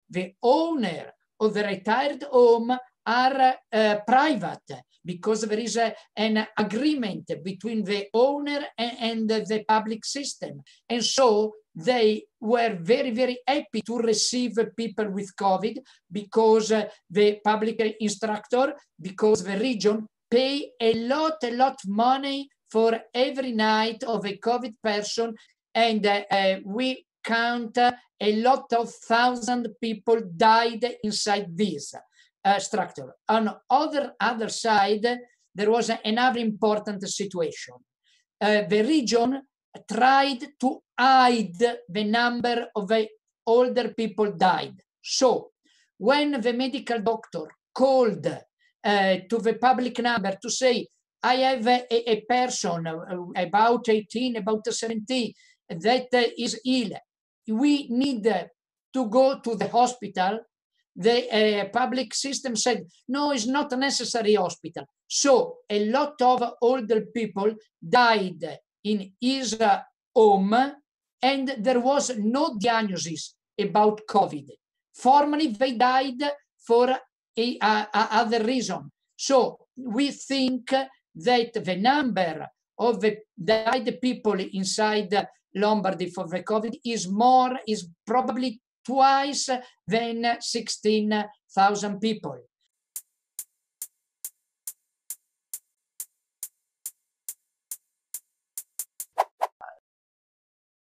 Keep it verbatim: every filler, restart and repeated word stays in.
the owner of the retired home are uh, private, because there is a, an agreement between the owner and, and the, the public system. And so they were very, very happy to receive people with COVID, because uh, the public instructor, because the region pay a lot, a lot of money for every night of a COVID person. And uh, uh, we count uh, a lot of thousand people died inside this uh, structure. On other other side, there was another important situation. Uh, the region tried to hide the number of the older people died. So when the medical doctor called uh, to the public number to say, I have a, a person uh, about eighteen, about seventeen, that uh, is ill, we need uh, to go to the hospital, the uh, public system said, no, it's not a necessary hospital. So a lot of older people died in his uh, home, and there was no diagnosis about COVID. Formally, they died for a, a, a other reason. So we think that the number of the died people inside Lombardy for the COVID is more, is probably twice than sixteen thousand people.